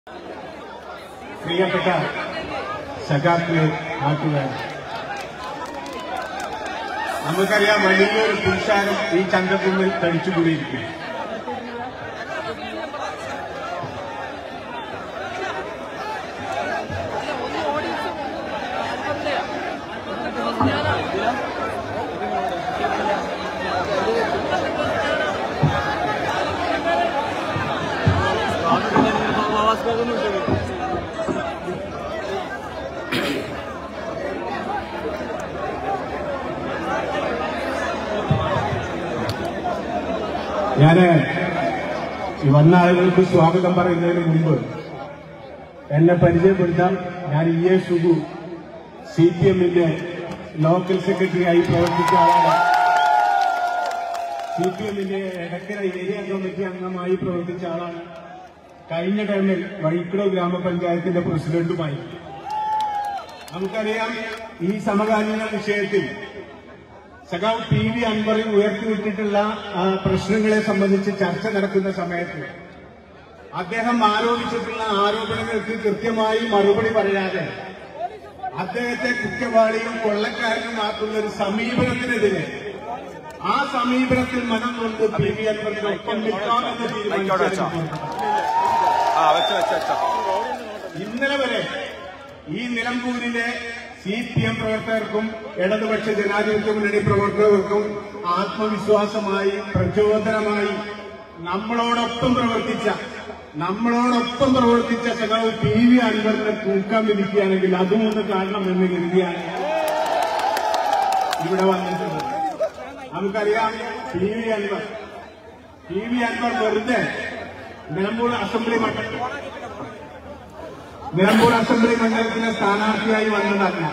പ്രിയപ്പെട്ട സഖാക്കളെ, നാട്ടുകാർ, നമുക്കറിയാം വലിയൊരു പുരുഷാരം ഈ ചന്തക്കുന്നിൽ തടിച്ചുകൂടിയിരിക്കും. ഞാന് വന്ന ആളുകൾക്ക് സ്വാഗതം പറയുന്നതിന് മുമ്പ് എന്നെ പരിചയപ്പെടുത്താം. ഞാൻ EA ഷുഗു, CPMന്റെ ലോക്കൽ സെക്രട്ടറി ആയി പ്രവർത്തിച്ച ആളാണ്. CPMന്റെ എടക്കര ഏരിയ കമ്മിറ്റി അംഗമായി പ്രവർത്തിച്ച ആളാണ്. കഴിഞ്ഞ ടൈമിൽ വഴിക്കട ഗ്രാമപഞ്ചായത്തിന്റെ പ്രസിഡന്റുമായി. നമുക്കറിയാം, ഈ സമകാലീന വിഷയത്തിൽ സഖാവ് PV അൻവറിൽ ഉയർത്തിവിട്ടിട്ടുള്ള പ്രശ്നങ്ങളെ സംബന്ധിച്ച് ചർച്ച നടക്കുന്ന സമയത്ത് അദ്ദേഹം ആരോപിച്ചിട്ടുള്ള ആരോപണങ്ങൾക്ക് കൃത്യമായി മറുപടി പറയാതെ അദ്ദേഹത്തെ കുറ്റവാളിയും കൊള്ളക്കാരനുമാക്കുന്ന ഒരു സമീപനത്തിനെതിരെ ആ സമീപനത്തിൽ മനം കൊണ്ട് PV അൻവറിനൊപ്പം നിൽക്കാമെന്ന് തീരുമാനിച്ചു. ഇന്നലെ വരെ ഈ നിലമ്പൂരിലെ CPM പ്രവർത്തകർക്കും ഇടതുപക്ഷ ജനാധിപത്യ മുന്നണി പ്രവർത്തകർക്കും ആത്മവിശ്വാസമായി, പ്രചോദനമായി നമ്മളോടൊപ്പം പ്രവർത്തിച്ച സഖാവ് PV അൻവറിനെ തൂക്കാൻ വിധിക്കുകയാണെങ്കിൽ അതും ഒന്ന് കാണണമെന്ന് കരുതിയാണ് ഇവിടെ വന്നിട്ടുള്ളത്. നമുക്കറിയാം, PV അൻവർ വെറുതെ നിലമ്പൂർ അസംബ്ലി മണ്ഡലത്തിലെ സ്ഥാനാർത്ഥിയായി വന്നതല്ല.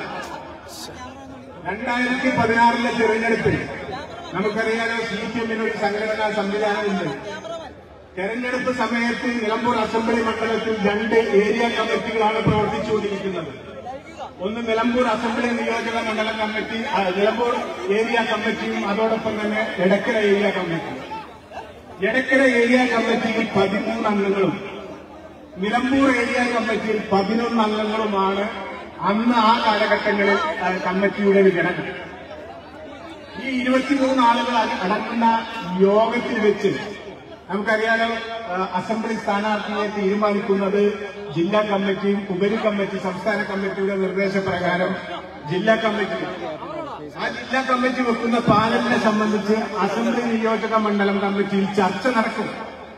2016 തെരഞ്ഞെടുപ്പിൽ നമുക്കറിയാലോ, CPMന് ഒരു സംഘടനാ സംവിധാനമുണ്ട്. തെരഞ്ഞെടുപ്പ് സമയത്ത് നിലമ്പൂർ അസംബ്ലി മണ്ഡലത്തിൽ 2 ഏരിയ കമ്മിറ്റികളാണ് പ്രവർത്തിച്ചുകൊണ്ടിരിക്കുന്നത്. ഒന്ന് നിലമ്പൂർ അസംബ്ലി നിയോജക മണ്ഡലം കമ്മിറ്റി, നിലമ്പൂർ ഏരിയ കമ്മിറ്റിയും അതോടൊപ്പം തന്നെ എടക്കര ഏരിയ കമ്മിറ്റി. എടക്കര ഏരിയ കമ്മിറ്റിയിൽ 13 അംഗങ്ങളും നിലമ്പൂർ ഏരിയ കമ്മിറ്റിയിൽ 11 അംഗങ്ങളുമാണ് അന്ന് ആ കാലഘട്ടങ്ങളിൽ കമ്മിറ്റിയുടെ വിഘടനം. ഈ 23 ആളുകൾ അടങ്ങുന്ന യോഗത്തിൽ വെച്ച് നമുക്കറിയാലോ, അസംബ്ലി സ്ഥാനാർത്ഥിയെ തീരുമാനിക്കുന്നത് ജില്ലാ കമ്മിറ്റിയും ഉപരി കമ്മിറ്റി, സംസ്ഥാന കമ്മിറ്റിയുടെ നിർദ്ദേശപ്രകാരം ജില്ലാ കമ്മിറ്റി. ആ ജില്ലാ കമ്മിറ്റി വെക്കുന്ന പാനലിനെ സംബന്ധിച്ച് അസംബ്ലി നിയോജക മണ്ഡലം കമ്മിറ്റിയിൽ ചർച്ച നടക്കും.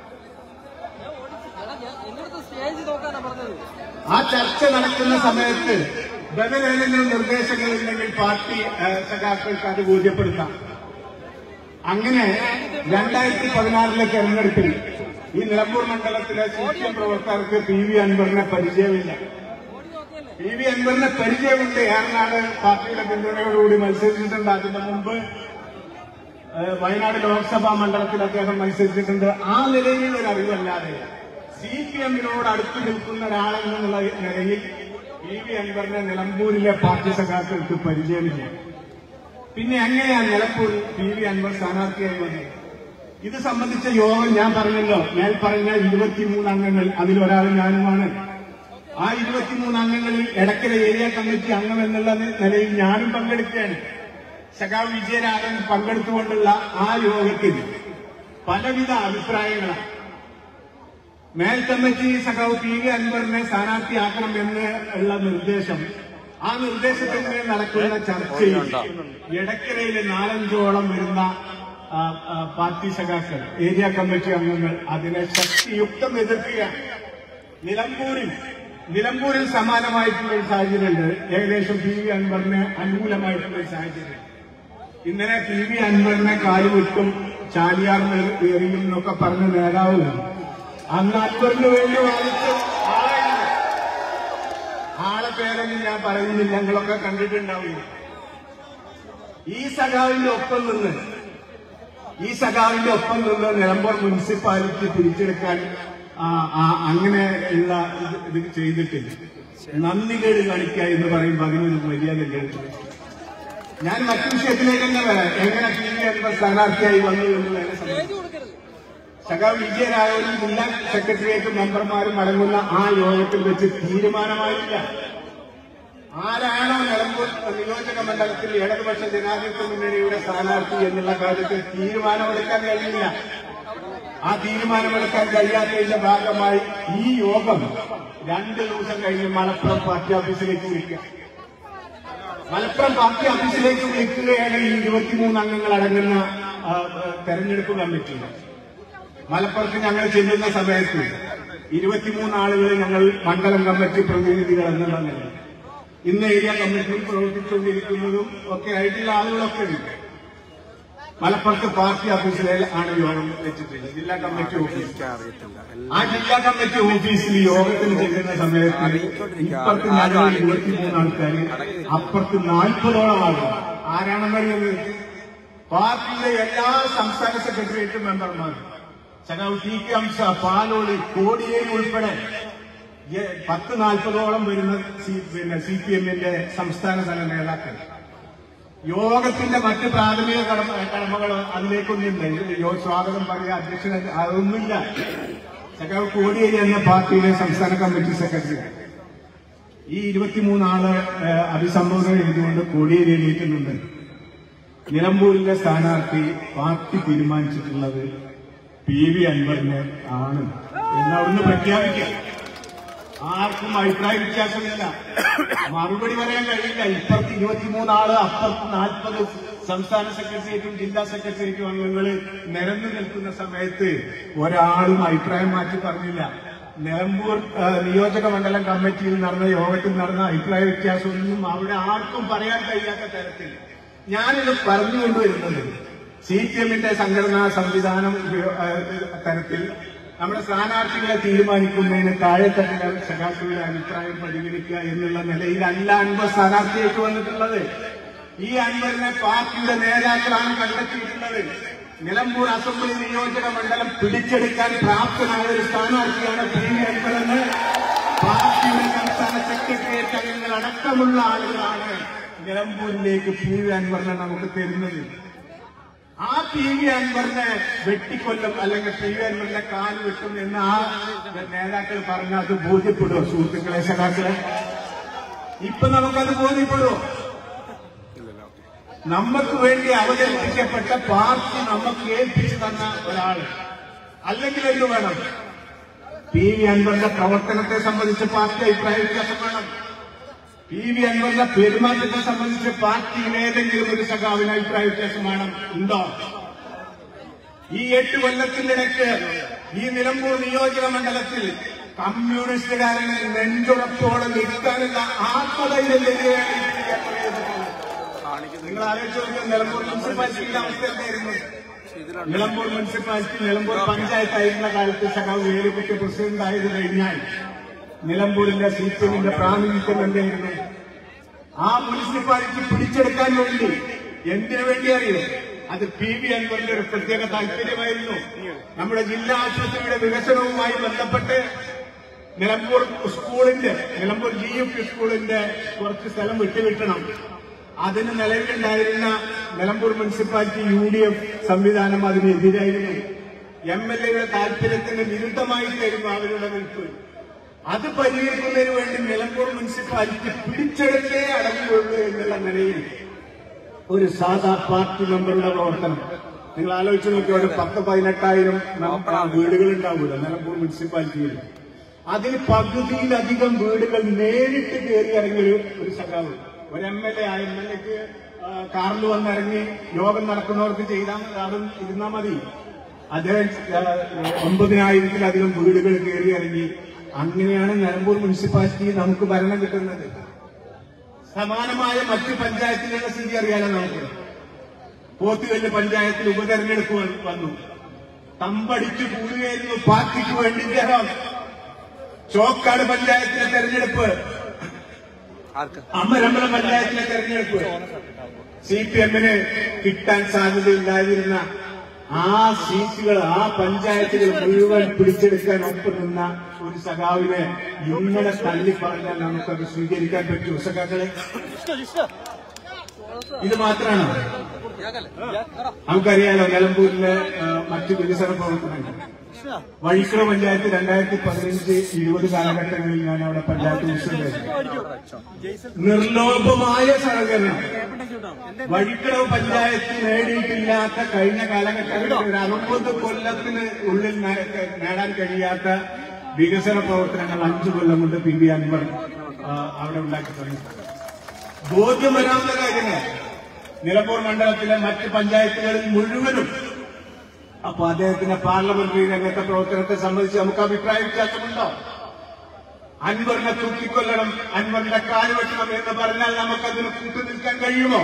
ആ ചർച്ച നടക്കുന്ന സമയത്ത് ബദലേതെങ്കിലും നിർദ്ദേശങ്ങളുണ്ടെങ്കിൽ പാർട്ടി സഖാക്കൾക്ക് അത് ബോധ്യപ്പെടുത്താം. അങ്ങനെ 2016 തെരഞ്ഞെടുപ്പിൽ ഈ നിലമ്പൂർ മണ്ഡലത്തിലെ CPM പ്രവർത്തകർക്ക് PV അൻവറിനെ പരിചയമില്ല. PV അൻവറിനെ പരിചയമുണ്ട്. ഏറനാട് പാർട്ടിയുടെ പിന്തുണയോടുകൂടി മത്സരിച്ചിട്ടുണ്ട്. അതിന് മുമ്പ് വയനാട് ലോക്സഭാ മണ്ഡലത്തിൽ അദ്ദേഹം മത്സരിച്ചിട്ടുണ്ട്. ആ നിലയിൽ ഒരു അറിവല്ലാതെ CPMനോട് അടുത്തു നിൽക്കുന്ന ഒരാളെന്നുള്ള നിലയിൽ PV അൻവറിനെ നിലമ്പൂരിലെ പാർട്ടി സഖാക്കൾക്ക് പരിചയമില്ല. പിന്നെ എങ്ങനെയാണ് നിലമ്പൂരിൽ PV അൻവർ സ്ഥാനാർത്ഥിയായി വന്നത്? ഇത് സംബന്ധിച്ച യോഗം ഞാൻ പറഞ്ഞല്ലോ, ഞാൻ പറഞ്ഞ 23 അംഗങ്ങൾ, അതിലൊരാൾ ഞാനുമാണ്. ആ 23 അംഗങ്ങളിൽ എടക്കര ഏരിയ കമ്മിറ്റി അംഗം എന്നുള്ള നിലയിൽ ഞാനും പങ്കെടുക്കുകയാണ്. സഖാവ് വിജയരാഘവൻ പങ്കെടുത്തുകൊണ്ടുള്ള ആ യോഗത്തിൽ പലവിധ അഭിപ്രായങ്ങളാണ്. മേൽ കമ്മിറ്റി സഖാവ് PV അൻവറിനെ സ്ഥാനാർത്ഥിയാക്കണം എന്ന് ഉള്ള നിർദ്ദേശം, ആ നിർദ്ദേശത്തിന്മേൽ നടക്കുന്ന ചർച്ചയിൽ എടക്കരയിലെ 4-5ഓളം വരുന്ന പാർട്ടി സഖാക്കൾ, ഏരിയ കമ്മിറ്റി അംഗങ്ങൾ അതിനെ ശക്തിയുക്തം എതിർക്കുകയാണ്. നിലമ്പൂരിൽ സമാനമായിട്ടുള്ള ഒരു സാഹചര്യമുണ്ട്. ഏകദേശം PV അൻവറിന് അനുകൂലമായിട്ടുള്ള ഒരു സാഹചര്യം. ഇന്നലെ PV അൻവറിനെ കാലുവിട്ടും ചാലിയാർ എറിയും എന്നൊക്കെ പറഞ്ഞ നേതാവ് അന്ന് അൻവറിന് വേണ്ടി വാദിച്ച ആളെ പേരൊന്നും ഞാൻ പറയുന്നില്ല, ഞങ്ങളൊക്കെ കണ്ടിട്ടുണ്ടാവില്ല. ഈ സഖാവിന്റെ ഒപ്പം നിന്ന് നിലമ്പൂർ മുനിസിപ്പാലിറ്റി പിടിച്ചെടുക്കാൻ അങ്ങനെ ഉള്ള ഇത് ചെയ്തിട്ടില്ല. നന്ദികേട് കാണിക്കുക എന്ന് പറയുമ്പോൾ അതിനൊരു മര്യാദ കേട്ടു. ഞാൻ മറ്റു വിഷയത്തിലേക്ക് തന്നെ വരാം. എങ്ങനെ PV അൻവർ സ്ഥാനാർത്ഥിയായി വന്നു എന്നുള്ളതിനെ സംബന്ധിച്ച് സഖാവ് വിജയരാഘവനും ജില്ലാ സെക്രട്ടേറിയറ്റ് മെമ്പർമാരും അടങ്ങുന്ന ആ യോഗത്തിൽ വെച്ച് തീരുമാനമായില്ല. ആരാണോ നിലമ്പൂർ നിയോജക മണ്ഡലത്തിൽ ഇടതുപക്ഷ ജനാധിപത്യ മുന്നണിയുടെ സ്ഥാനാർത്ഥി എന്നുള്ള കാര്യത്തിൽ തീരുമാനമെടുക്കാൻ കഴിയില്ല. ആ തീരുമാനമെടുക്കാൻ കഴിയാത്തതിന്റെ ഭാഗമായി ഈ യോഗം 2 ദിവസം കഴിഞ്ഞ് മലപ്പുറം പാർട്ടി ഓഫീസിലേക്ക് വിളിക്കുക. മലപ്പുറം പാർട്ടി ഓഫീസിലേക്ക് വിളിക്കുകയാണ് ഈ 23 അംഗങ്ങൾ അടങ്ങുന്ന തെരഞ്ഞെടുപ്പ് കമ്മിറ്റി. മലപ്പുറത്ത് ഞങ്ങൾ ചെല്ലുന്ന സമയത്ത് 23 ആളുകൾ ഞങ്ങൾ മണ്ഡലം കമ്മിറ്റി പ്രതിനിധികൾ എന്നുള്ള നിലയിൽ ഇന്ന് ഏരിയ കമ്മിറ്റിയിൽ പ്രവർത്തിച്ചുകൊണ്ടിരിക്കുന്നതും ഒക്കെ ആയിട്ടുള്ള ആളുകളൊക്കെ ഉണ്ട്. മലപ്പുറത്ത് പാർട്ടി ഓഫീസിലാണ് യോഗം വെച്ചിട്ടുള്ളത്, ജില്ലാ കമ്മിറ്റി ഓഫീസ്. ആ ജില്ലാ കമ്മിറ്റി ഓഫീസിൽ യോഗത്തിന് ചെല്ലുന്ന സമയത്ത് ഇപ്പുറത്ത് ഞങ്ങൾ 23 ആൾക്കാർ, അപ്പുറത്ത് 40ഓളം ആളുകൾ. ആരാണെന്നറിയുന്നത്? പാർട്ടിയുടെ എല്ലാ സംസ്ഥാന സെക്രട്ടേറിയറ്റ് മെമ്പർമാരും, സഖാവ് ടി കെ ഹംസ, പാലോളി, കോടിയേരി ഉൾപ്പെടെ 10-40ഓളം വരുന്ന CPM-ന്റെ സംസ്ഥാന തല നേതാക്കൾ. യോഗത്തിന്റെ മറ്റ് പ്രാഥമിക കടമകൾ അതിലേക്കൊന്നുമില്ല. സ്വാഗതം പറയുക, അധ്യക്ഷൻ, അതൊന്നുമില്ല. സഖാവ് കോടിയേരി എന്ന പാർട്ടിയിലെ സംസ്ഥാന കമ്മിറ്റി സെക്രട്ടറി ഈ 23 ആള് അഭിസംബോധന ചെയ്തുകൊണ്ട് കോടിയേരി എണീറ്റുന്നുണ്ട്. നിലമ്പൂരിലെ സ്ഥാനാർത്ഥി പാർട്ടി തീരുമാനിച്ചിട്ടുള്ളത് PV അൻവറിനെ ആണ് എന്നവിടുന്ന് പ്രഖ്യാപിക്കാം. ആർക്കും അഭിപ്രായ വ്യത്യാസമില്ല, മറുപടി പറയാൻ കഴിയില്ല. ഇപ്പുറത്ത് 23 ആള്, അപ്പുറത്ത് 40 സംസ്ഥാന സെക്രട്ടേറിയറ്റും ജില്ലാ സെക്രട്ടേറിയറ്റും അംഗങ്ങൾ നിരന്നു നിൽക്കുന്ന സമയത്ത് ഒരാളും അഭിപ്രായം മാറ്റി പറഞ്ഞില്ല. നിലമ്പൂർ നിയോജക മണ്ഡലം കമ്മിറ്റിയിൽ നടന്ന യോഗത്തിൽ നടന്ന അഭിപ്രായ വ്യത്യാസമൊന്നും അവിടെ ആർക്കും പറയാൻ കഴിയാത്ത തരത്തിൽ ഞാനിത് പറഞ്ഞുകൊണ്ടുവരുന്നത് CPM-ന്റെ സംഘടനാ സംവിധാനം തരത്തിൽ നമ്മുടെ സ്ഥാനാർത്ഥികളെ തീരുമാനിക്കുന്നതിന് താഴെത്തട്ടിലെ സഖാക്കളുടെ അഭിപ്രായം പരിഗണിക്കുക എന്നുള്ള നിലയിലല്ല അൻവർ സ്ഥാനാർത്ഥിയായിട്ട് വന്നിട്ടുള്ളത്. ഈ അൻവറിനെ പാർട്ടിയുടെ നേതാക്കളാണ് കണ്ടെത്തിയിട്ടുള്ളത്. നിലമ്പൂർ അസംബ്ലി നിയോജക മണ്ഡലം പിടിച്ചെടുക്കാൻ പ്രാപ്തനായ ഒരു സ്ഥാനാർത്ഥിയാണ് PV അൻവറെന്ന് പാർട്ടിയുടെ സംസ്ഥാന സെക്രട്ടേറിയറ്റ് അംഗങ്ങൾ അടക്കമുള്ള ആളുകളാണ് നിലമ്പൂരിലേക്ക് PV അൻവറിനെ നമുക്ക് തരുന്നത്. ആ PV അൻവറിനെ വെട്ടിക്കൊല്ലും, അല്ലെങ്കിൽ PV അൻവറിന്റെ കാല് വെട്ടും എന്ന് ആ നേതാക്കൾ പറഞ്ഞാൽ അത് ബോധ്യപ്പെടുമോ സുഹൃത്തുക്കളെ, സഖാക്കളെ? ഇപ്പൊ നമുക്കത് ബോധ്യപ്പെടുമോ? നമുക്ക് വേണ്ടി അവതരിപ്പിക്കപ്പെട്ട പാർട്ടി നമുക്ക് ഏൽപ്പിച്ചു തന്ന ഒരാള്, അല്ലെങ്കിൽ എന്ത് വേണം? PV അൻവറിന്റെ പ്രവർത്തനത്തെ സംബന്ധിച്ച് പാർട്ടി അഭിപ്രായ വ്യത്യാസം വേണം. PV അൻവറിന്റെ പെരുമാറ്റത്തെ സംബന്ധിച്ച് പാർട്ടിയിൽ ഏതെങ്കിലും ഒരു സഖാവിന് അഭിപ്രായ വ്യത്യാസം വേണം? ഉണ്ടോ? ഈ 8 കൊല്ലത്തിനിടയ്ക്ക് ഈ നിലമ്പൂർ നിയോജക മണ്ഡലത്തിൽ കമ്മ്യൂണിസ്റ്റുകാരനെ നെഞ്ചുറപ്പോടെ നിൽക്കാനുള്ള ആത്മധൈര്യം തന്നെയാണ് നിങ്ങൾ ആലോചിച്ച് നോക്കുക. നിലമ്പൂർ മുനിസിപ്പാലിറ്റിയുടെ അവസ്ഥ എന്തായിരുന്നു? നിലമ്പൂർ മുനിസിപ്പാലിറ്റി, നിലമ്പൂർ പഞ്ചായത്തായിരുന്ന കാലത്ത് സഖാവ് വേലുക്കുട്ടി പ്രസിഡന്റ് ആയത് കഴിഞ്ഞാൽ നിലമ്പൂരിന്റെ CPM-ന്റെ പ്രാതിനിധ്യം എന്തായിരുന്നു? ആ മുനിസിപ്പാലിറ്റി പിടിച്ചെടുക്കാൻ വേണ്ടി എന്തിനു വേണ്ടി അറിയോ? അത് PV അൻവറിന്റെ ഒരു പ്രത്യേക താല്പര്യമായിരുന്നു. നമ്മുടെ ജില്ലാ ആശുപത്രിയുടെ വികസനവുമായി ബന്ധപ്പെട്ട് നിലമ്പൂർ GUP സ്കൂളിന്റെ കുറച്ച് സ്ഥലം വിട്ടുകിട്ടണം. അതിന് നിലവിലുണ്ടായിരുന്ന നിലമ്പൂർ മുനിസിപ്പാലിറ്റി UDF സംവിധാനം അതിനെതിരായിരുന്നു. MLA-യുടെ താല്പര്യത്തിന് വിരുദ്ധമായിട്ടായിരുന്നു അവരുടെ നിൽപ്പ്. അത് പരിഹരിക്കുന്നതിന് വേണ്ടി നിലമ്പൂർ മുനിസിപ്പാലിറ്റി പിടിച്ചെടുത്തേ അടങ്ങുകയുള്ളൂ എന്നുള്ള നിലയിൽ ഒരു സാധാ പാർട്ടി മെമ്പറുടെ പ്രവർത്തനം നിങ്ങൾ ആലോചിച്ച് നോക്കിയാൽ ഒരു 10-18,000 വീടുകൾ ഉണ്ടാവില്ല നിലമ്പൂർ മുനിസിപ്പാലിറ്റിയിൽ. അതിൽ പകുതിയിലധികം വീടുകൾ നേരിട്ട് കയറി ഇറങ്ങിയ ഒരു സഖാവ്, ഒരു MLA. ആ MLA-ക്ക് കാറിൽ വന്നിറങ്ങി യോഗം നടക്കുന്നവർക്ക് ചെയ്താൽ ഇരുന്നാൽ മതി. അദ്ദേഹം 9,000-ത്തിലധികം വീടുകൾ കയറി ഇറങ്ങി. അങ്ങനെയാണ് നിലമ്പൂർ മുനിസിപ്പാലിറ്റി നമുക്ക് ഭരണം കിട്ടുന്നത്. സമാനമായ മറ്റ് പഞ്ചായത്തിലുള്ള സ്ഥിതി അറിയാലോ നമുക്ക്. പോത്തുകല്ല് പഞ്ചായത്തിൽ ഉപതെരഞ്ഞെടുപ്പ് വന്നു. തമ്പടിച്ചു കൂടുകയായിരുന്നു പാർട്ടിക്ക് വേണ്ടി ജനം. ചോക്കാട് പഞ്ചായത്തിലെ തെരഞ്ഞെടുപ്പ്, അമരമ്പലം പഞ്ചായത്തിലെ തെരഞ്ഞെടുപ്പ്, CPM-ന് കിട്ടാൻ സാധ്യതയുണ്ടായിരുന്ന ആ സീറ്റുകൾ, ആ പഞ്ചായത്തുകൾ മുഴുവൻ പിടിച്ചെടുക്കാൻ ഒപ്പം നിന്ന ഒരു സഖാവിനെ ഇങ്ങനെ തള്ളിപ്പറഞ്ഞാൽ നമുക്കത് സ്വീകരിക്കാൻ പറ്റുമോ സഖാക്കളെ? ഇത് മാത്രമാണ് നമുക്കറിയാലോ നിലമ്പൂരിലെ മറ്റു വികസന പ്രവർത്തനങ്ങൾ. വഴിക്കട പഞ്ചായത്ത് 2015-20 കാലഘട്ടങ്ങളിൽ ഞാൻ അവിടെ പഞ്ചായത്ത് പ്രസിഡന്റായിരുന്നു. നിർലോഭമായ സഹകരണം വഴിക്കട പഞ്ചായത്ത് നേടിയിട്ടില്ലാത്ത കഴിഞ്ഞ കാലഘട്ടങ്ങളിൽ ഒരു 60 കൊല്ലത്തിന് ഉള്ളിൽ നേടാൻ കഴിയാത്ത വികസന പ്രവർത്തനങ്ങൾ 5 കൊല്ലം കൊണ്ട് PV അൻവർ അവിടെ ഉണ്ടാക്കി തുടങ്ങി. ബോധ്യം വരാവുന്ന കാര്യങ്ങൾ നിലമ്പൂർ മണ്ഡലത്തിലെ മറ്റ് പഞ്ചായത്തുകളിൽ മുഴുവനും. അപ്പൊ അദ്ദേഹത്തിന്റെ പാർലമെന്ററി രംഗത്തെ പ്രവർത്തനത്തെ സംബന്ധിച്ച് നമുക്ക് അഭിപ്രായ വ്യത്യാസമുണ്ടോ? അൻവറിനെ തൂക്കിക്കൊല്ലണം, അൻവറിന്റെ കാല് വെട്ടണം എന്ന് പറഞ്ഞാൽ നമുക്കതിന് കൂട്ടുനിൽക്കാൻ കഴിയുമോ?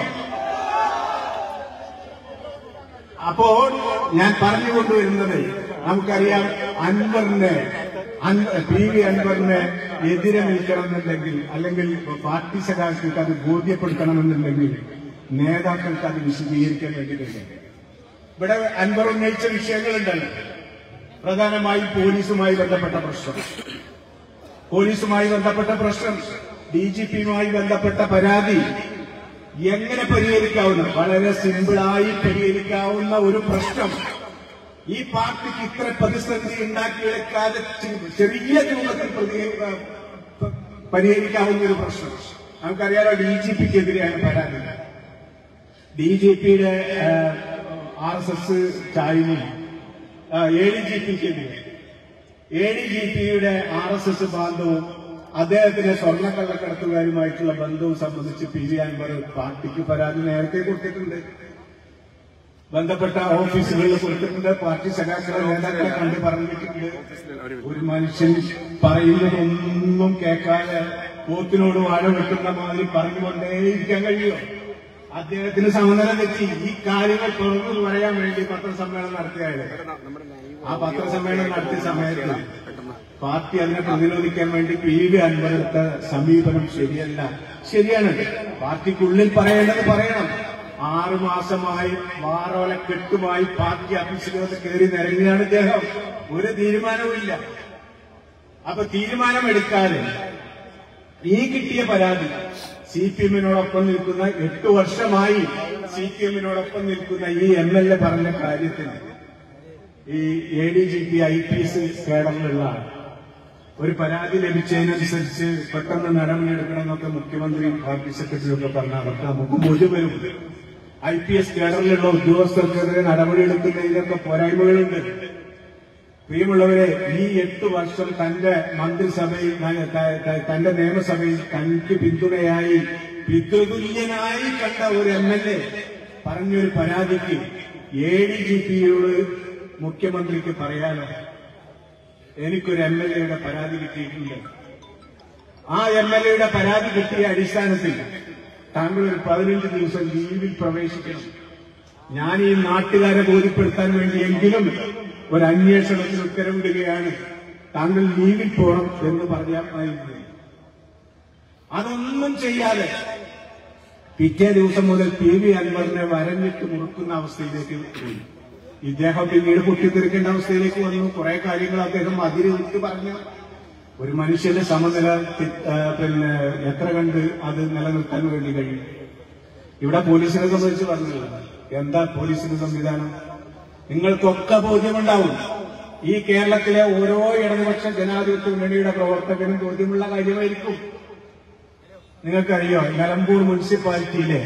അപ്പോൾ ഞാൻ പറഞ്ഞുകൊണ്ടുവരുന്നത്, നമുക്കറിയാം അൻവറിനെ PV അൻവറിനെ എതിരെ നിൽക്കണമെന്നുണ്ടെങ്കിൽ, അല്ലെങ്കിൽ പാർട്ടി സഖാക്കൾക്ക് അത് ബോധ്യപ്പെടുത്തണമെന്നുണ്ടെങ്കിൽ നേതാക്കൾക്ക് അത് വിശദീകരിക്കാൻ വേണ്ടിയിട്ടുണ്ട്. ഇവിടെ അൻവർ ഉന്നയിച്ച വിഷയങ്ങളുണ്ടല്ലോ, പ്രധാനമായും പോലീസുമായി ബന്ധപ്പെട്ട പ്രശ്നം, DGPയുമായി ബന്ധപ്പെട്ട പരാതി എങ്ങനെ പരിഹരിക്കാവുന്ന, വളരെ സിമ്പിളായി പരിഹരിക്കാവുന്ന ഒരു പ്രശ്നം, ഈ പാർട്ടിക്ക് ഇത്ര പ്രതിസന്ധി ഉണ്ടാക്കിയെടുക്കാതെ ചെറിയ രൂപത്തിൽ പരിഹരിക്കാവുന്ന ഒരു പ്രശ്നം. നമുക്കറിയാലോ, DGPക്കെതിരെയാണ് പരാതി. DGPയുടെ RSS ചായ്വും ADGPക്കെതിരെ, ADGPയുടെ RSS ബാന്ധവും അദ്ദേഹത്തിന്റെ സ്വർണ്ണക്കള്ളക്കടത്തുകാരുമായിട്ടുള്ള ബന്ധവും സംബന്ധിച്ച് PV അൻവർ പാർട്ടിക്ക് പരാതി നേരത്തെ കൊടുത്തിട്ടുണ്ട്, ബന്ധപ്പെട്ട ഓഫീസുകളിൽ കൊടുത്തിട്ടുണ്ട്, പാർട്ടി സഖാക്കളെ നേതാക്കളെ കണ്ട് പറഞ്ഞിട്ടുണ്ട്. ഒരു മനുഷ്യൻ പറയുന്നതൊന്നും കേൾക്കാതെ പോത്തിനോട് വാഴ വെട്ടുന്ന മാതിരി പറഞ്ഞുകൊണ്ടേയിരിക്കാൻ കഴിയുമോ? അദ്ദേഹത്തിന് സമനില തെറ്റി. ഈ കാര്യങ്ങൾ തുറന്നു പറയാൻ വേണ്ടി പത്രസമ്മേളനം നടത്തിയാല്, ആ പത്രസമ്മേളനം നടത്തിയ സമയത്ത് പാർട്ടി അതിനെ പ്രതിരോധിക്കാൻ വേണ്ടി PV അൻവർ എടുത്ത സമീപനം ശരിയല്ല. ശരിയാണ്, പാർട്ടിക്കുള്ളിൽ പറയേണ്ടത് പറയണം. 6 മാസമായി വാറോലക്കെട്ടുമായി പാർട്ടി ഓഫീസിലേക്ക് കയറി നിരങ്ങിയാണ് ഇദ്ദേഹം. ഒരു തീരുമാനവുമില്ല. അപ്പൊ തീരുമാനമെടുക്കാതെ ഈ കിട്ടിയ പരാതി CPM-നോടൊപ്പം നിൽക്കുന്ന 8 വർഷമായി CPM-നോടൊപ്പം നിൽക്കുന്ന ഈ MLA പറഞ്ഞ കാര്യത്തിന് ഈ ADGP IPS കേഡറിലുള്ള ഒരു പരാതി ലഭിച്ചതിനനുസരിച്ച് പെട്ടെന്ന് നടപടിയെടുക്കണമെന്നൊക്കെ മുഖ്യമന്ത്രിയും പാർട്ടി സെക്രട്ടറിയൊക്കെ പറഞ്ഞാൽ അവർക്ക് നമുക്ക് ബോധ്യം വരും. IPS കേഡറിലുള്ള ഉദ്യോഗസ്ഥർക്കെതിരെ നടപടിയെടുക്കുന്നതിലൊക്കെ പോരായ്മകളുണ്ട്. പ്രിയമുള്ളവരെ, ഈ 8 വർഷം തന്റെ മന്ത്രിസഭയിൽ, തന്റെ നിയമസഭയിൽ തനിക്ക് പിന്തുണയായി, പിതൃതുല്യനായി കണ്ട ഒരു MLA പറഞ്ഞൊരു പരാതിക്ക് ADGPയോട് മുഖ്യമന്ത്രിക്ക് പറയാനോ, എനിക്കൊരു MLAയുടെ പരാതി കിട്ടിയിട്ടുണ്ട്, ആ MLAയുടെ പരാതി കിട്ടിയ അടിസ്ഥാനത്തിൽ താങ്കൾ ഒരു 15 ദിവസം ലീവിൽ പ്രവേശിക്കണം, ഞാൻ ഈ നാട്ടുകാരെ ബോധ്യപ്പെടുത്താൻ വേണ്ടിയെങ്കിലും ഒരു അന്വേഷണത്തിന് ഉത്തരവിടുകയാണ്, താങ്കൾ ലീവിൽ പോകണം എന്ന് പറഞ്ഞാൽ അതൊന്നും ചെയ്യാതെ പിറ്റേ ദിവസം മുതൽ PV അൻവറിനെ വരഞ്ഞിട്ട് മുറുക്കുന്ന അവസ്ഥയിലേക്ക് പോയി. ഇദ്ദേഹം പിന്നീട് പൊട്ടിത്തെറിക്കേണ്ട അവസ്ഥയിലേക്ക് വന്നു. കുറെ കാര്യങ്ങൾ അദ്ദേഹം അതിരുവിട്ട് പറഞ്ഞു. ഒരു മനുഷ്യന്റെ സമനില എത്ര കണ്ട് അത് നിലനിർത്താൻ വേണ്ടി കഴിയും? ഇവിടെ പോലീസിനെ സംബന്ധിച്ച് പറഞ്ഞില്ല. എന്താ പോലീസിന്റെ സംവിധാനം? നിങ്ങൾക്കൊക്കെ ബോധ്യമുണ്ടാവും. ഈ കേരളത്തിലെ ഓരോ ഇടതുപക്ഷ ജനാധിപത്യ മുന്നണിയുടെ പ്രവർത്തകനും ബോധ്യമുള്ള കാര്യമായിരിക്കും. നിങ്ങൾക്കറിയോ, നിലമ്പൂർ മുനിസിപ്പാലിറ്റിയിലെ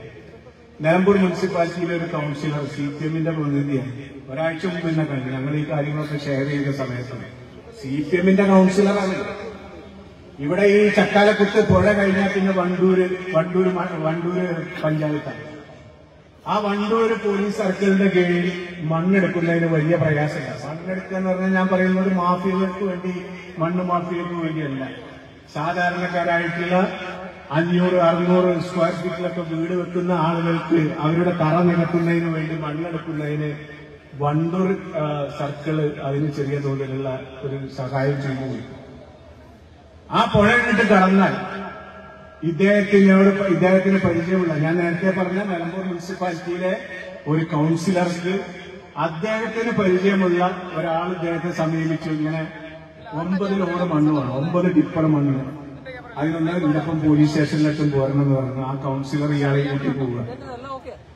ഒരു കൌൺസിലർ CPM-ന്റെ പ്രതിനിധിയാണ്. ഒരാഴ്ച മുമ്പ് തന്നെ കഴിഞ്ഞു. ഞങ്ങൾ ഈ കാര്യങ്ങളൊക്കെ ഷെയർ ചെയ്ത സമയത്ത് CPM-ന്റെ കൌൺസിലറാണ്. ഇവിടെ ഈ ചക്കാലക്കുത്ത് പുഴ കഴിഞ്ഞാൽ പിന്നെ വണ്ടൂര് പഞ്ചായത്താണ്. ആ വണ്ടൂര് പോലീസ് സർക്കിളിന്റെ കീഴിൽ മണ്ണെടുക്കുന്നതിന് വലിയ പ്രയാസമില്ല. മണ്ണെടുക്കുക എന്ന് പറഞ്ഞാൽ ഞാൻ പറയുന്നത് മാഫിയകൾക്ക് വേണ്ടി, മണ്ണ് മാഫിയകൾക്ക് വേണ്ടിയല്ല. സാധാരണക്കാരായിട്ടുള്ള 500-600 സ്ക്വയർ ഫീറ്റിലൊക്കെ വീട് വെക്കുന്ന ആളുകൾക്ക് അവരുടെ തറ നികത്തുന്നതിന് വേണ്ടി മണ്ണെടുക്കുന്നതിന് വണ്ടൂർ സർക്കിള് അതിന് ചെറിയ തോതിലുള്ള ഒരു സഹായം ചെയ്തു. ആ പുഴ ഇട്ട് കടന്നാൽ ഇദ്ദേഹത്തിന് പരിചയമുള്ള, ഞാൻ നേരത്തെ പറഞ്ഞ നിലമ്പൂർ മുനിസിപ്പാലിറ്റിയിലെ ഒരു കൌൺസിലർക്ക് അദ്ദേഹത്തിന് പരിചയമുള്ള ഒരാൾ ഇദ്ദേഹത്തെ സമീപിച്ചു. ഇങ്ങനെ 9 ലോഡ് മണ്ണ് വേണം, 9 ടിപ്പർ മണ്ണ്. അതിനൊന്നും ഇതിനൊപ്പം പോലീസ് സ്റ്റേഷനിലേക്കും പോരണമെന്ന് പറഞ്ഞു. ആ കൌൺസിലർ ഇയാളെ കൂട്ടി പോവുക.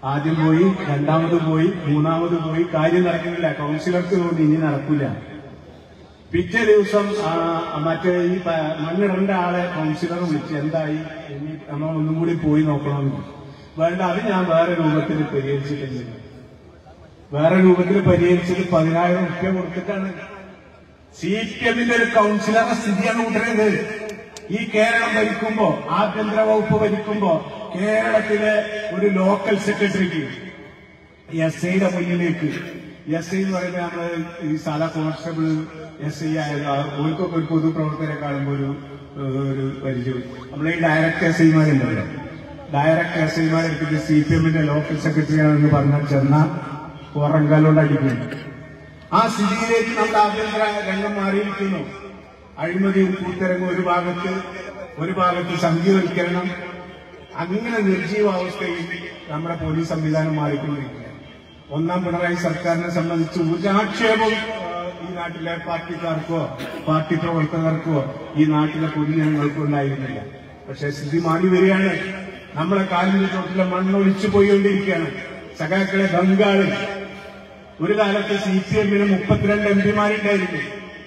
ആദ്യം പോയി, രണ്ടാമത് പോയി, മൂന്നാമത് പോയി, കാര്യം നടക്കുന്നില്ല. കൗൺസിലർക്ക് തോന്നി ഇനി നടക്കൂല. പിറ്റേ ദിവസം മറ്റേ ഈ മണ്ണിടേണ്ട ആളെ കൗൺസിലർ വിളിച്ച് എന്തായി, ഇനി നമ്മൾ ഒന്നും കൂടി പോയി നോക്കണമെന്ന്. വേണ്ട, അത് ഞാൻ വേറെ രൂപത്തിൽ പരിഹരിച്ചിട്ടില്ല. വേറെ രൂപത്തിൽ പരിഹരിച്ചത് 10,000 റുപ്യ കൊടുത്തിട്ടാണ്. CPM-ന്റെ ഒരു കൗൺസിലറുടെ സ്ഥിതിയാണ് കൂട്ടുന്നത്. ഈ കേരളം ഭരിക്കുമ്പോ, ആഭ്യന്തര വകുപ്പ് ഭരിക്കുമ്പോ, കേരളത്തിലെ ഒരു ലോക്കൽ സെക്രട്ടറിക്ക് SI-യുടെ മുന്നിലേക്ക്, SI എന്ന് പറയുമ്പോൾ നമ്മള് ഈ സാധാ കോൺസ്റ്റബിൾ SI ആയത് ഓർക്കൊക്കെ ഒരു പൊതുപ്രവർത്തകരെ കാണുമ്പോൾ ഒരു പരിചയം. നമ്മളെ ഈ ഡയറക്ട് SI-മാരുണ്ടല്ലോ, ഡയറക്ട് SI-മാരെടുത്തിട്ട് CPM-ന്റെ ലോക്കൽ സെക്രട്ടറി ആണെന്ന് പറഞ്ഞാൽ ചെന്നാൽ പുറങ്കാലോണ്ട് അടിക്കുന്നു. ആ സ്ഥിതിയിലേക്ക് നമ്മുടെ ആഭ്യന്തര രംഗം മാറിയിരിക്കുന്നു. അഴിമതിയും കൂത്തിരങ്ങും ഒരു ഭാഗത്ത് സംഘീവൽക്കരണം, അങ്ങനെ നിർജീവാവസ്ഥയിൽ നമ്മുടെ പോലീസ് സംവിധാനം മാറിക്കൊണ്ടിരിക്കുക. ഒന്നാം പിണറായി സർക്കാരിനെ സംബന്ധിച്ച് ഊർജാക്ഷേപം ഈ നാട്ടിലെ പാർട്ടിക്കാർക്കോ പാർട്ടി പ്രവർത്തകർക്കോ ഈ നാട്ടിലെ പൊതുജനങ്ങൾക്കോ ഉണ്ടായിരുന്നില്ല. പക്ഷെ സ്ഥിതി മാറി വരികയാണ്. നമ്മളെ കാലിന്റെ ചോട്ടിലെ മണ്ണൊലിച്ചു പോയിക്കൊണ്ടിരിക്കുകയാണ്. സഖാക്കളെ, ബംഗാളിൽ ഒരു കാലത്ത് CPM-ന് 32 MP-മാരുണ്ടായിരുന്നു,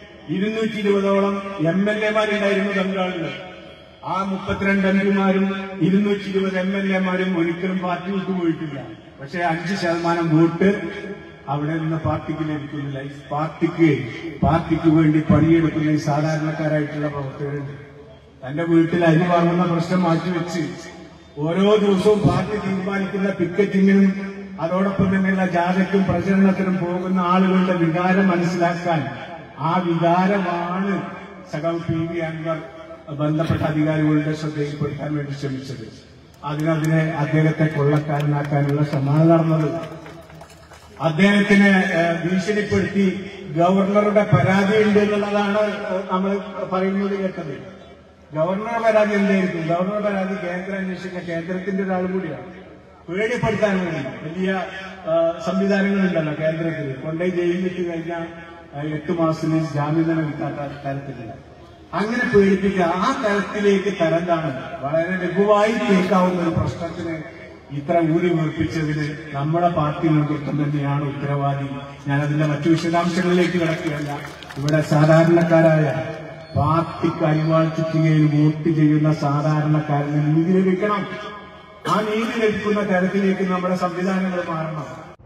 220ഓളം MLA-മാരുണ്ടായിരുന്നു ബംഗാളില്. ആ 32 MP-മാരും 220 MLA-മാരും ഒരിക്കലും പാർട്ടി വിട്ടുപോയിട്ടില്ല. പക്ഷെ 5% വോട്ട് അവിടെ നിന്ന് പാർട്ടിക്ക് ലഭിക്കുന്നില്ല. പാർട്ടിക്ക് വേണ്ടി പണിയെടുക്കുന്ന ഈ സാധാരണക്കാരായിട്ടുള്ള പ്രവർത്തകരുണ്ട്. തന്റെ വീട്ടിൽ അരി വാങ്ങുന്ന പ്രശ്നം മാറ്റിവെച്ച് ഓരോ ദിവസവും പാർട്ടി തീരുമാനിക്കുന്ന പിക്കറ്റിങ്ങിനും അതോടൊപ്പം തന്നെയുള്ള ജാഥയ്ക്കും പ്രചരണത്തിനും പോകുന്ന ആളുകളുടെ വികാരം മനസ്സിലാക്കാൻ, ആ വികാരമാണ് സഖാവ് PV അൻവർ ബന്ധപ്പെട്ട അധികാരികളുടെ ശ്രദ്ധയിൽപ്പെടുത്താൻ വേണ്ടി ശ്രമിച്ചത്. അതിനെ അദ്ദേഹത്തെ കൊള്ളക്കാരനാക്കാനുള്ള ശ്രമമാണ് നടന്നത്. അദ്ദേഹത്തിനെ ഭീഷണിപ്പെടുത്തി ഗവർണറുടെ പരാതി ഉണ്ട് എന്നുള്ളതാണ് നമ്മൾ പറയുന്നത് കേട്ടത്. ഗവർണറുടെ പരാതി എന്തായിരിക്കും? ഗവർണറുടെ പരാതി കേന്ദ്രം അന്വേഷിക്കുന്ന കേന്ദ്രത്തിന്റെ ഒരാൾ കൂടിയാണ്. പേടിപ്പെടുത്താൻ വേണ്ടി വലിയ സംവിധാനങ്ങളുണ്ടല്ലോ കേന്ദ്രത്തിൽ. കൊണ്ടേ ജയിലിലിട്ട് കഴിഞ്ഞാൽ 8 മാസത്തിന് ജാമ്യം തന്നെ കിട്ടാത്ത തരത്തിലില്ല. അങ്ങനെ പേടിപ്പിക്കുക, ആ തരത്തിലേക്ക് തരംതാണ്. വളരെ ലഘുവായി കേൾക്കാവുന്ന ഒരു പ്രശ്നത്തിന് ഇത്ര ഊരി വീർപ്പിച്ചതിന് നമ്മുടെ പാർട്ടി നേതൃത്വം തന്നെയാണ് ഉത്തരവാദി. ഞാനതിന്റെ മറ്റു വിശദാംശങ്ങളിലേക്ക് കിടക്കുകയല്ല. ഇവിടെ സാധാരണക്കാരായ പാർട്ടിക്ക് അരിവാൾ ചുറ്റുകയിൽ വോട്ട് ചെയ്യുന്ന സാധാരണക്കാരന് നീതി ലഭിക്കണം. ആ നീതി ലഭിക്കുന്ന തരത്തിലേക്ക് നമ്മുടെ സംവിധാനങ്ങൾ മാറണം.